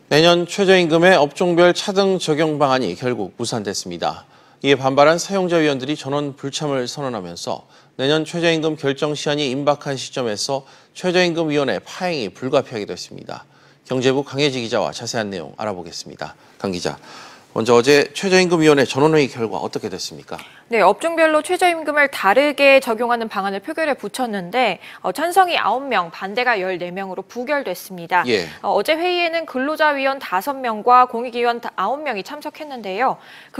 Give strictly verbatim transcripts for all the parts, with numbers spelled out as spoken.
내년 최저임금의 업종별 차등 적용 방안이 결국 무산됐습니다. 이에 반발한 사용자위원들이 전원 불참을 선언하면서 내년 최저임금 결정 시한이 임박한 시점에서 최저임금위원회 파행이 불가피하게 됐습니다. 경제부 강혜지 기자와 자세한 내용 알아보겠습니다. 강 기자, 먼저 어제 최저임금위원회 전원회의 결과 어떻게 됐습니까? 네, 업종별로 최저임금을 다르게 적용하는 방안을 표결에 붙였는데 어, 찬성이 아홉 명, 반대가 열네 명으로 부결됐습니다. 예. 어, 어제 회의에는 근로자위원 다섯 명과 공익위원 아홉 명이 참석했는데요.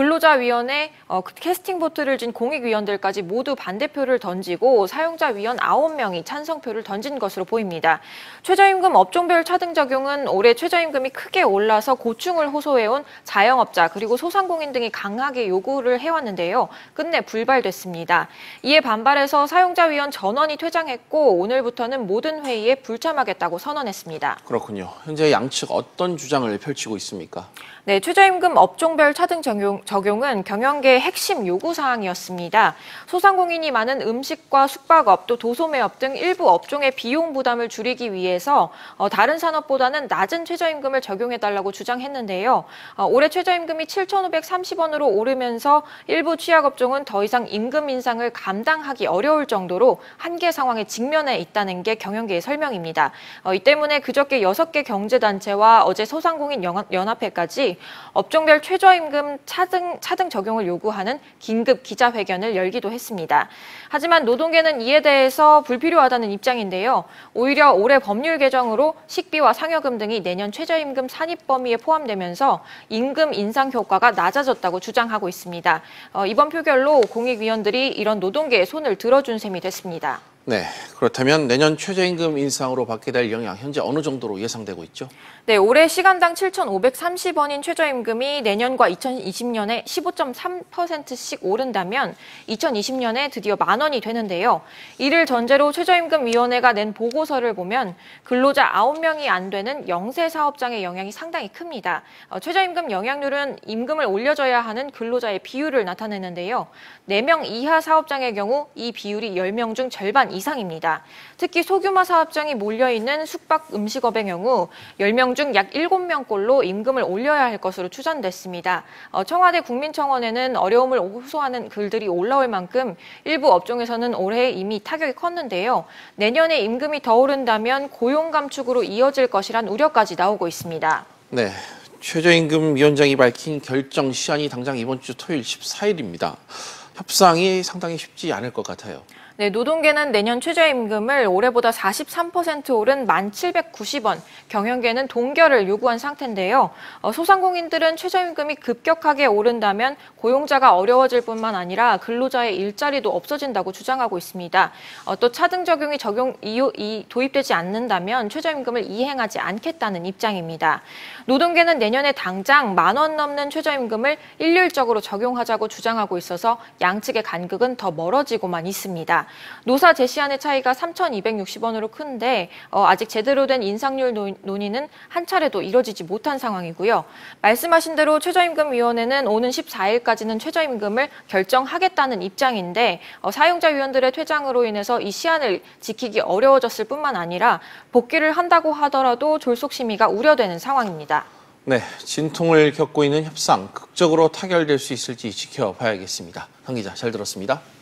근로자위원회 어, 캐스팅 보트를 진 공익위원들까지 모두 반대표를 던지고 사용자위원 아홉 명이 찬성표를 던진 것으로 보입니다. 최저임금 업종별 차등 적용은 올해 최저임금이 크게 올라서 고충을 호소해온 자영업자 그리고 소상공인 등이 강하게 요구를 해왔는데요. 끝내 불발됐습니다. 이에 반발해서 사용자위원 전원이 퇴장했고 오늘부터는 모든 회의에 불참하겠다고 선언했습니다. 그렇군요. 현재 양측 어떤 주장을 펼치고 있습니까? 네, 최저임금 업종별 차등 적용, 적용은 경영계의 핵심 요구사항이었습니다. 소상공인이 많은 음식과 숙박업, 또 도소매업 등 일부 업종의 비용 부담을 줄이기 위해서 어, 다른 산업보다는 낮은 최저임금을 적용해달라고 주장했는데요. 어, 올해 최저임금이 칠천오백삼십 원으로 오르면서 일부 취약업종은 더 이상 임금 인상을 감당하기 어려울 정도로 한계 상황에 직면해 있다는 게 경영계의 설명입니다. 어, 이 때문에 그저께 여섯 개 경제단체와 어제 소상공인 연합회까지 업종별 최저임금 차등, 차등 적용을 요구하는 긴급 기자회견을 열기도 했습니다. 하지만 노동계는 이에 대해서 불필요하다는 입장인데요. 오히려 올해 법률 개정으로 식비와 상여금 등이 내년 최저임금 산입 범위에 포함되면서 임금 인상 효과가 낮아졌다고 주장하고 있습니다. 어, 이번 표결로 공익위원들이 이런 노동계의 손을 들어준 셈이 됐습니다. 네, 그렇다면 내년 최저임금 인상으로 받게 될 영향 현재 어느 정도로 예상되고 있죠? 네, 올해 시간당 칠천오백삼십 원인 최저임금이 내년과 이천이십 년에 십오 점 삼 퍼센트씩 오른다면 이천이십 년에 드디어 만 원이 되는데요. 이를 전제로 최저임금위원회가 낸 보고서를 보면 근로자 아홉 명이 안 되는 영세 사업장의 영향이 상당히 큽니다. 어, 최저임금 영향률은 임금을 올려줘야 하는 근로자의 비율을 나타내는데요. 네 명 이하 사업장의 경우 이 비율이 열 명 중 절반 이상입니다. 특히 소규모 사업장이 몰려있는 숙박 음식업의 경우 열 명 중 약 일곱 명꼴로 임금을 올려야 할 것으로 추산됐습니다. 어, 청와대 국민청원에는 어려움을 호소하는 글들이 올라올 만큼 일부 업종에서는 올해 이미 타격이 컸는데요. 내년에 임금이 더 오른다면 고용 감축으로 이어질 것이란 우려까지 나오고 있습니다. 네, 최저임금위원장이 밝힌 결정 시한이 당장 이번 주 토요일 십사 일입니다. 협상이 상당히 쉽지 않을 것 같아요. 네, 노동계는 내년 최저임금을 올해보다 사십삼 퍼센트 오른 만 칠백구십 원, 경영계는 동결을 요구한 상태인데요. 어, 소상공인들은 최저임금이 급격하게 오른다면 고용자가 어려워질 뿐만 아니라 근로자의 일자리도 없어진다고 주장하고 있습니다. 어, 또 차등 적용이 적용 이, 이, 도입되지 않는다면 최저임금을 이행하지 않겠다는 입장입니다. 노동계는 내년에 당장 만 원 넘는 최저임금을 일률적으로 적용하자고 주장하고 있어서 양측의 간극은 더 멀어지고만 있습니다. 노사 제시안의 차이가 삼천이백육십 원으로 큰데 어, 아직 제대로 된 인상률 논의는 한 차례도 이뤄지지 못한 상황이고요. 말씀하신 대로 최저임금위원회는 오는 십사 일까지는 최저임금을 결정하겠다는 입장인데 어, 사용자위원들의 퇴장으로 인해서 이 시한을 지키기 어려워졌을 뿐만 아니라 복귀를 한다고 하더라도 졸속 심의가 우려되는 상황입니다. 네, 진통을 겪고 있는 협상 극적으로 타결될 수 있을지 지켜봐야겠습니다. 강 기자, 잘 들었습니다.